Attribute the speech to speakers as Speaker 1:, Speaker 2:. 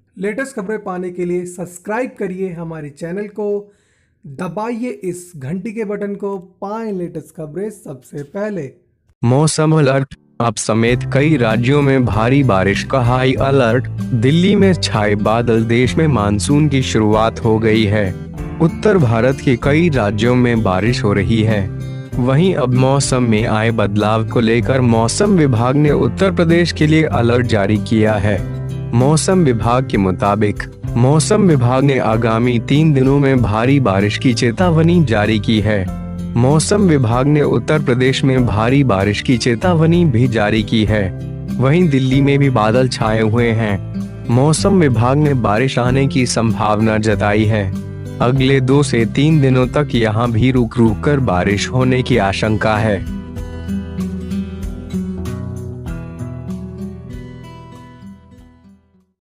Speaker 1: Latest खबरें पाने के लिए सब्सक्राइब करिए हमारे चैनल को, दबाइए इस घंटी के बटन को, पाएं लेटेस्ट खबरें सबसे पहले।
Speaker 2: मौसम अलर्ट। अब समेत कई राज्यों में भारी बारिश का हाई अलर्ट। दिल्ली में छाए बादल, देश में मानसून की शुरुआत हो गई है। उत्तर भारत के कई राज्यों में बारिश हो रही है। वहीं अब मौसम में आए बदलाव को लेकर मौसम विभाग ने उत्तर प्रदेश के लिए अलर्ट जारी किया है। मौसम विभाग के मुताबिक मौसम विभाग ने आगामी 3 दिनों में भारी बारिश की चेतावनी जारी की है। मौसम विभाग ने उत्तर प्रदेश में भारी बारिश की चेतावनी भी जारी की है। वहीं दिल्ली में भी बादल छाए हुए हैं। मौसम विभाग ने बारिश आने की संभावना जताई है। अगले 2 से 3 दिनों तक यहां भी रुक रुक कर बारिश होने की आशंका है।